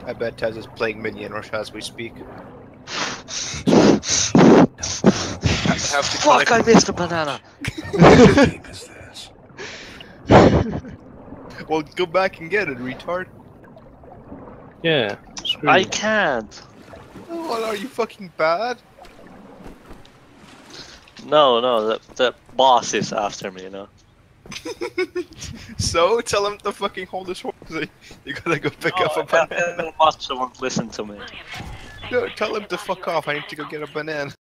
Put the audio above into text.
I bet Tez is playing Minion Rush as we speak. Fuck! I missed a banana. Well, go back and get it, retard. Yeah. I can't. What, are you fucking bad? No, the boss is after me, you know. So, tell him to fucking hold his horse. You gotta go pick up a banana. The boss won't listen to me. No, tell him to fuck off. I need to go get a banana.